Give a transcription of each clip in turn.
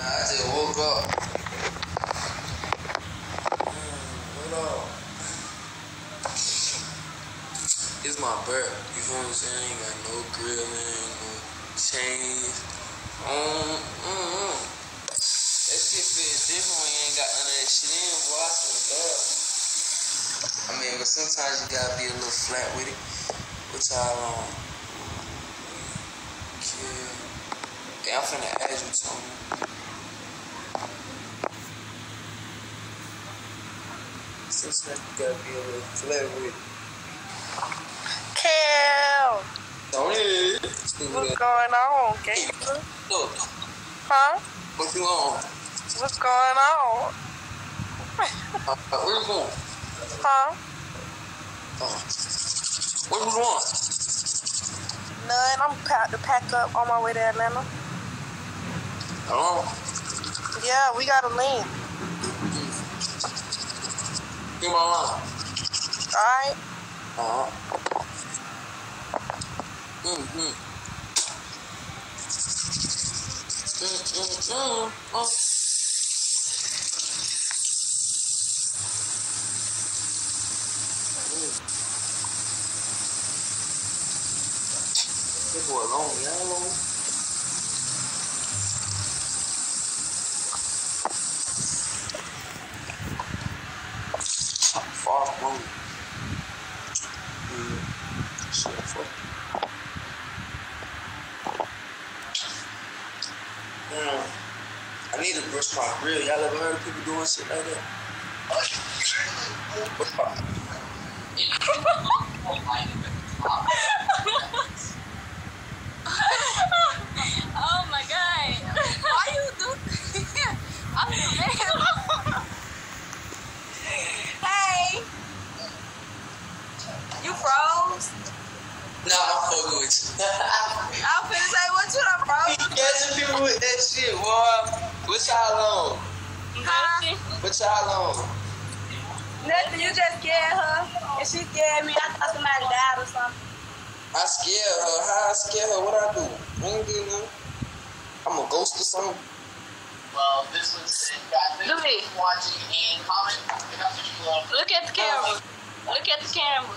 I just woke up. What up? It's my birth. You feel what I'm saying? Ain't got no grilling, no chains. That shit feels different when you ain't got none of that shit in, boy. I swear to God. I mean, but sometimes you gotta be a little flat with it. What y'all on? Yeah, I'm finna add you to me. Sometimes you gotta be a little flat with it. Kel! Tony! What's going on, gangster? Look. Huh? What you on? What's going on? Where you going? Huh? Where you going? None. I'm about to pack up on my way to Atlanta. Oh. Yeah, we gotta leave. Give my line. Alright? This boy long, yo. Far from shit, fuck. I need to brush my grill. Y'all ever heard of people doing shit like that? Oh my god. Why you do I'm man. Hey. You froze? Nah, I'm fucking with you. I'm finna say what you done froze? You catching people with that shit, boy. What y'all on? Huh? What y'all on? Nothing, you just scared her. And she scared me. I thought somebody died or something. I scared her. How I scare her? What I do? I ain't do nothing. I'm a ghost or something. Well, this was Louis. watching and comment. Look at the camera. Look at the camera.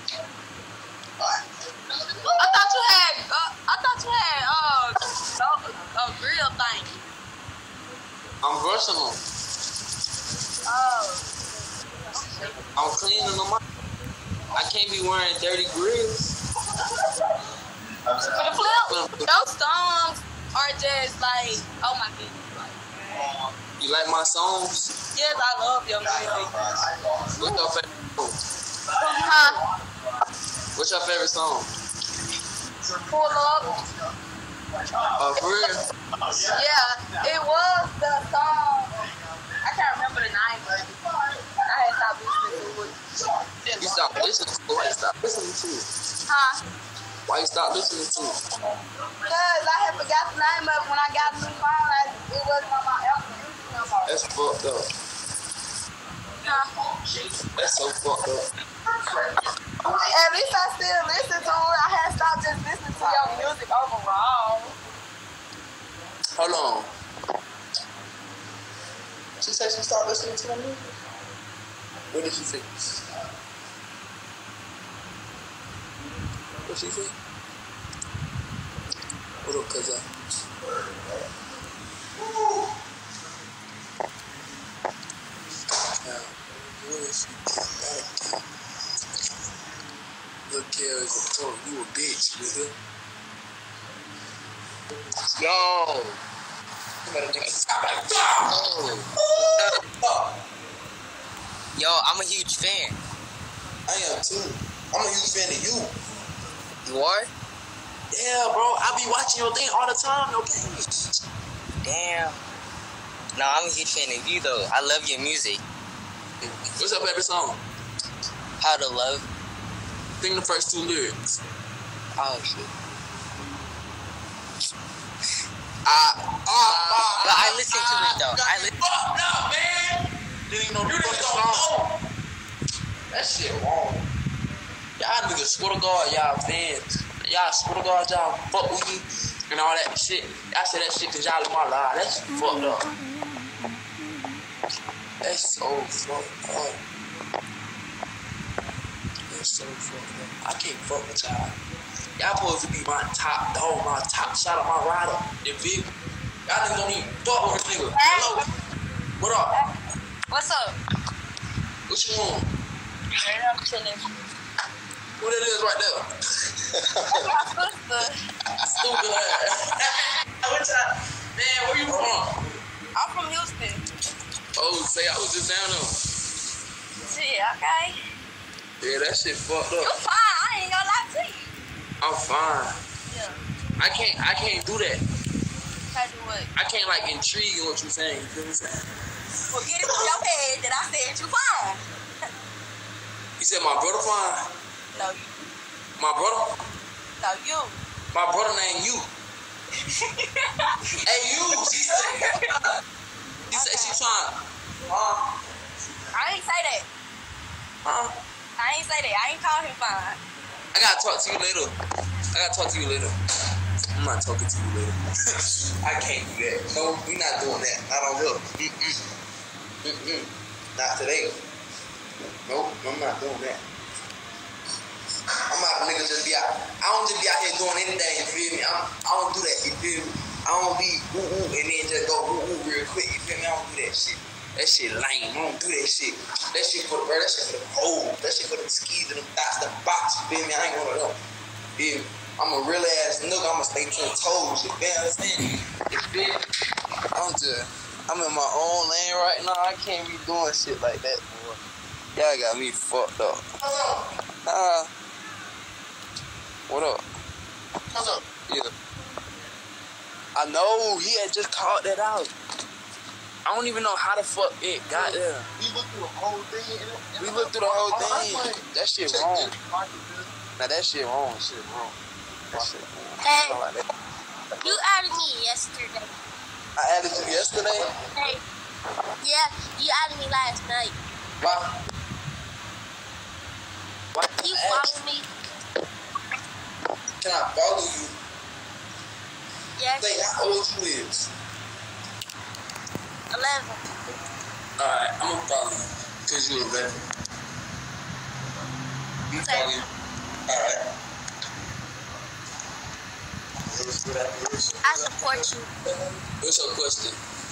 I thought you had a grill thing. I'm brushing them. Oh. I'm cleaning them up. I can't be wearing dirty grills. For the flip, those songs are just like, oh my goodness. You like my songs? Yes, I love your music. What's your favorite song? Huh? What's your favorite song? Pull up. For real? Yeah, it was the song. I can't remember the name, but I had stopped listening to it. You stopped listening to it? Why you stop listening to it? Huh? Why you stop listening to it? Because I had forgot the name of it when I got the new phone. It wasn't on my Apple Music no more. That's fucked up. Huh? That's so fucked up. At least I still listen to it. I had stopped just listening to your music overall. Hold on. She said she stopped listening to my music? What did she say? What she say? What up, cousin? Now, what is she? Luh Kel is a punk. You a bitch, nigga. Yo. Yo, I'm a huge fan. I am too. I'm a huge fan of you. You are? Yeah, bro. I be watching your thing all the time, your page. Damn. No, I'm a huge fan of you though. I love your music. What's your favorite song? How to Love. Sing the first two lyrics. Oh shit. But I listen to it though. I listen. Fucked up, man. Didn't even know the fucking song. That shit wrong. Y'all niggas swear to God, y'all fans. Y'all swear to God, y'all fuck with me. and all that shit. I said that shit cause y'all in my life. That's fucked up. That's so fucked up. That's so fucked up. I can't fuck with y'all. Y'all supposed to be my top dog, my top shot of my rider. You feel me? Y'all niggas don't even fuck with a nigga. Hello? What up? What's up? What you want? I'm chilling. Who that is right there? That's my sister. Stupid ass. What y'all? Man, where you from? I'm from Houston. Oh, say I was just down there. Shit, okay. Yeah, that shit fucked You up. fine. I ain't gonna lie to you. I'm fine. Yeah. I can't do that. Can't do what? I can't like intrigue what you saying. You feel me saying? Well, get it from your head that I said you fine. You said my brother fine? No, you. My brother? No, you. My brother named you. Hey, you. She said she fine. I ain't say that. Huh? I ain't say that. I ain't call him fine. I gotta talk to you later. I'm not talking to you later. I can't do that. No, we not doing that. Not on here. Not today. Nope, I'm not doing that. I'm not a nigga just be out. I don't just be out here doing anything, you feel me? I don't do that, you feel me? I don't be woo-woo and then just go woo-woo real quick, you feel me? I don't do that shit. That shit lame. I don't do that shit. That shit for the bird, that shit for the hole. That shit for the skis and the dots, the box, you feel me? I ain't one of them. You feel me? I'm a real ass nigga. I'ma stay 10 toes. You feel me? You feel me? I'm in my own lane right now. I can't be doing shit like that, boy. Y'all got me fucked up. What up? What's up? Yeah. I know. He had just called that out. I don't even know how the fuck it got there. We looked through the whole thing. We looked through the whole thing. That shit wrong. Now that shit wrong. That shit wrong. Hey, Like that. you added me yesterday. I added you yesterday. Hey, yeah, you added me last night. Why? You follow me? Can I follow you? Yes. Say how old you is. 11. Alright, I'm gonna follow you. Cause you 11. You follow you. Alright. I support you. What's your question?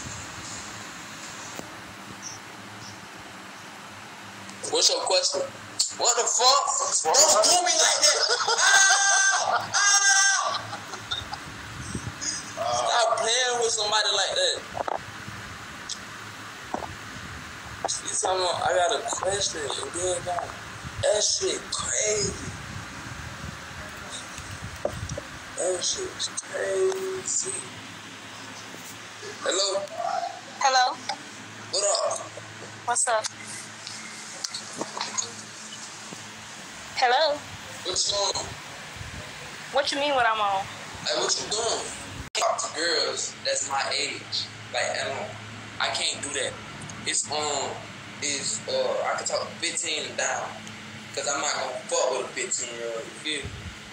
What's your question? What the fuck? Don't do me like that! Ow! Ow! Stop playing with somebody like that. You talking about, I got a question and then that shit crazy. That shit's crazy. Hello? Hello. What up? What's up? Hello. What's on? What you mean what I'm on? Like, what you doing? Talk to girls that's my age. Like, I can't do that. I can talk 15 and down. Cause I'm not gonna fuck with a 15-year-old, you feel me?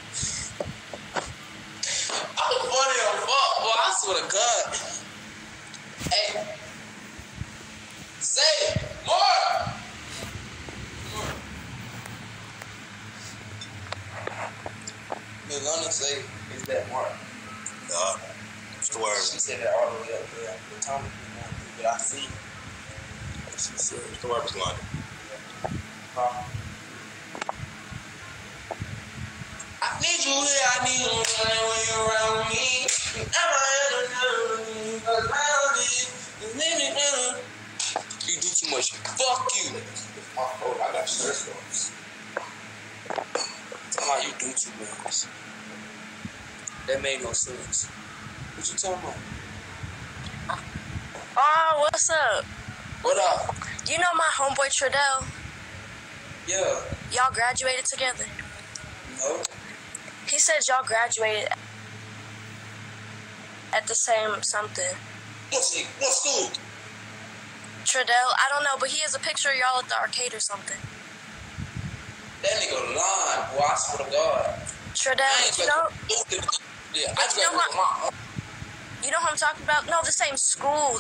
I'm funny as fuck, boy, I swear to God. Hey. Say it. More. Miss London say, is that Mark? What's the word? She said that all the way up there. The Tommy, but I see. She said, What's the word, Miss London? I need you here, I need you when you're around me. You do too much. Fuck you. Oh, I got shirts. Talking about you do too much. That made no sense. What you talking about? Oh, what's up? What up? You know my homeboy Tradell? Yeah. Y'all graduated together? No. He said y'all graduated at the same something. What school? Tradell, I don't know, but he has a picture of y'all at the arcade or something. That nigga lying, boy, I swear to God. Tradell, you know? Yeah, I But you know graduated with my own. You know what I'm talking about? No, the same school.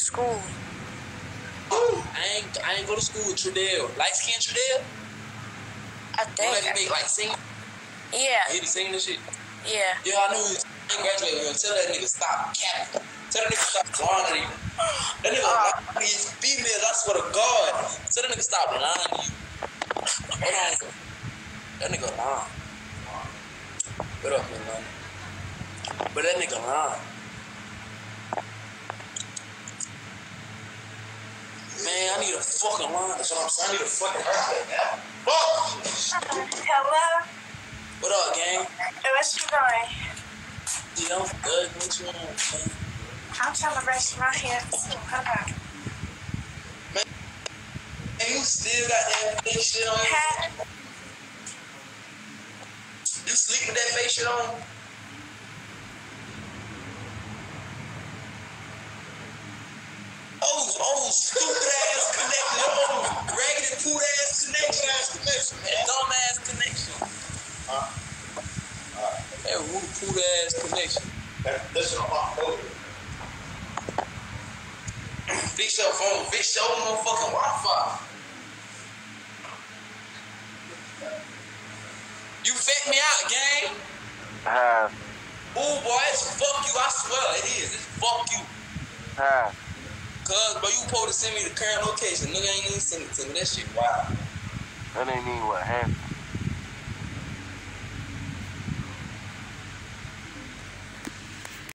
I ain't go to school with Trudell. Light skin Trudell? I You think. like to make like sing? Yeah. He be singing this shit? Yeah. Yeah, I knew he ain't graduated with him. Tell that nigga stop capping. Tell that nigga stop lying to you. That nigga lying to these females, I swear to God. Tell that nigga stop lying to you. Hold on. That nigga lying. What up, man? But that nigga lying. Man, I need a fucking line. That's what I'm saying. I need a fucking haircut now. Fuck! Hello? What up, gang? Hey, what you doing? Yeah, I'm good. What you on, man? I'm trying to brush my hair. Hold on. Man, you still got that fake shit on you? You sleep with that fake shit on? Oh, stupid ass connection. Oh, raggedy poot ass connection. Man, dumb ass connection. That rude poot ass connection. Listen on my phone. Fix your phone. Fix your motherfucking Wi-Fi. You fake me out, gang. Ooh, boy, it's fuck you. I swear it is. It's fuck you. Cuz, bro, you supposed to send me the current location. Nigga ain't even send it to me. That shit wild. That ain't even what happened.